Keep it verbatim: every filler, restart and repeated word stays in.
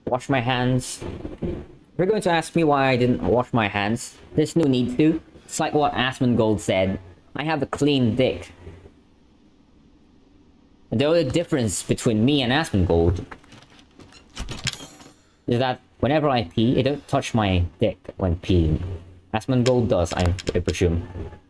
wash my hands. If you're going to ask me why I didn't wash my hands, there's no need to. It's like what Asmongold said. I have a clean dick. The only difference between me and Asmongold is that whenever I pee, I don't touch my dick when peeing. Asmongold does, I, I presume.